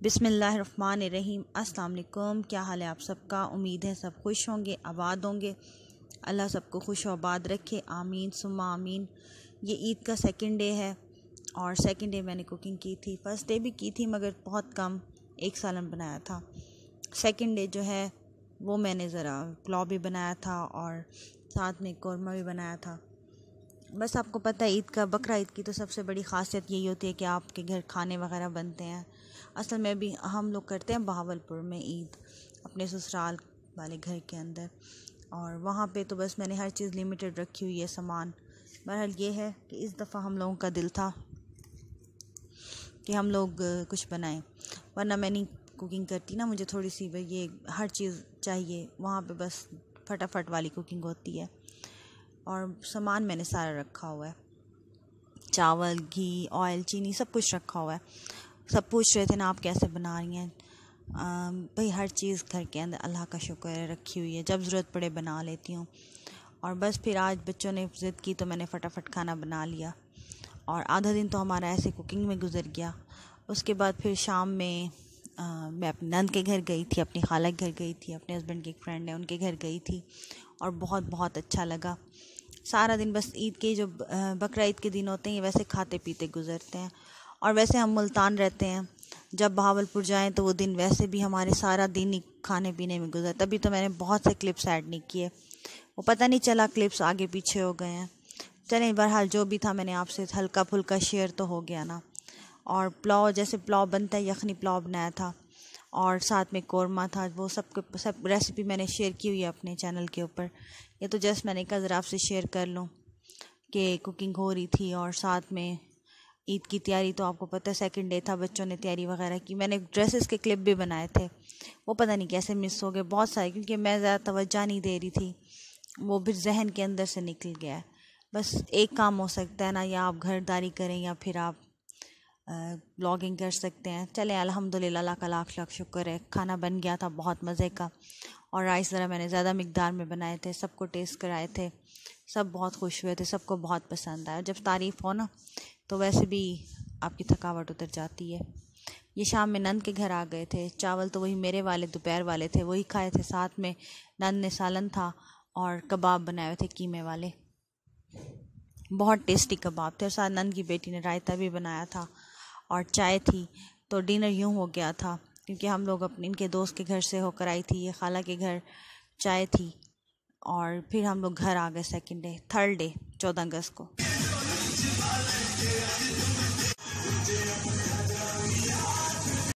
बिस्मिल्लाहिर्रहमानिर्रहीम। अस्सलाम वालेकुम। क्या हाल है आप सबका? उम्मीद है सब खुश होंगे, आबाद होंगे। अल्लाह सबको खुश और आबाद रखे, आमीन सुम्मा आमीन। ये ईद का सेकंड डे है और सेकंड डे मैंने कुकिंग की थी। फ़र्स्ट डे भी की थी मगर बहुत कम, एक सालन बनाया था। सेकंड डे जो है वो मैंने ज़रा पुलाव भी बनाया था और साथ में कौरमा भी बनाया था। बस आपको पता है ईद का, बकरा ईद की तो सबसे बड़ी ख़ासियत यही होती है कि आपके घर खाने वगैरह बनते हैं। असल में भी हम लोग करते हैं बहावलपुर में ईद, अपने ससुराल वाले घर के अंदर, और वहाँ पे तो बस मैंने हर चीज़ लिमिटेड रखी हुई है सामान। बहरहाल ये है कि इस दफ़ा हम लोगों का दिल था कि हम लोग कुछ बनाएं, वरना मैं नहीं कुकिंग करती ना, मुझे थोड़ी सी ये हर चीज़ चाहिए। वहाँ पे बस फटाफट वाली कुकिंग होती है और सामान मैंने सारा रखा हुआ है, चावल, घी, ऑयल, चीनी, सब कुछ रखा हुआ है। सब पूछ रहे थे ना आप कैसे बना रही हैं? भाई हर चीज़ घर के अंदर अल्लाह का शुक्र है रखी हुई है, जब ज़रूरत पड़े बना लेती हूँ। और बस फिर आज बच्चों ने ज़िद की तो मैंने फटाफट खाना बना लिया और आधा दिन तो हमारा ऐसे कुकिंग में गुजर गया। उसके बाद फिर शाम में मैं अपनी नंद के घर गई थी, अपनी खाला के घर गई थी, अपने हस्बैंड की एक फ्रेंड है उनके घर गई थी और बहुत बहुत अच्छा लगा। सारा दिन बस ईद के जो बकरा ईद के दिन होते हैं ये वैसे खाते पीते गुजरते हैं। और वैसे हम मुल्तान रहते हैं, जब बहावलपुर जाएं तो वो दिन वैसे भी हमारे सारा दिन ही खाने पीने में गुजर। तभी तो मैंने बहुत से क्लिप्स ऐड नहीं किए, वो पता नहीं चला क्लिप्स आगे पीछे हो गए हैं। चलें, बहरहाल जो भी था मैंने आपसे हल्का फुल्का शेयर तो हो गया ना। और पुलाव, जैसे पुलाव बनता है, यखनी पुलाव बनाया था और साथ में कौरमा था। वो सब रेसिपी मैंने शेयर की हुई है अपने चैनल के ऊपर। ये तो जस्ट मैंने कहा ज़रा आपसे शेयर कर लूँ कि कुकिंग हो रही थी और साथ में ईद की तैयारी। तो आपको पता है सेकंड डे था, बच्चों ने तैयारी वगैरह की। मैंने ड्रेसेस के क्लिप भी बनाए थे, वो पता नहीं कैसे मिस हो गए बहुत सारे, क्योंकि मैं ज़्यादा तवज्जो नहीं दे रही थी, वो भी जहन के अंदर से निकल गया है। बस एक काम हो सकता है ना, या आप घरदारी करें या फिर आप ब्लॉगिंग कर सकते हैं। चलें, अल्हम्दुलिल्लाह, अल्लाह का लाख लाख शुक्र है, खाना बन गया था बहुत मज़े का। और राइस ज़रा मैंने ज़्यादा मिकदार में बनाए थे, सबको टेस्ट कराए थे, सब बहुत खुश हुए थे, सबको बहुत पसंद आया। जब तारीफ़ हो ना तो वैसे भी आपकी थकावट उतर जाती है। ये शाम में नंद के घर आ गए थे, चावल तो वही मेरे वाले दोपहर वाले थे, वही खाए थे। साथ में नंद ने सालन था और कबाब बनाए हुए थे कीमे वाले, बहुत टेस्टी कबाब थे। और साथ नंद की बेटी ने रायता भी बनाया था और चाय थी। तो डिनर यूँ हो गया था क्योंकि हम लोग अपने इनके दोस्त के घर से होकर आई थी, ये खाला के घर चाय थी और फिर हम लोग घर आ गए सेकंड डे, थर्ड डे 14 अगस्त को।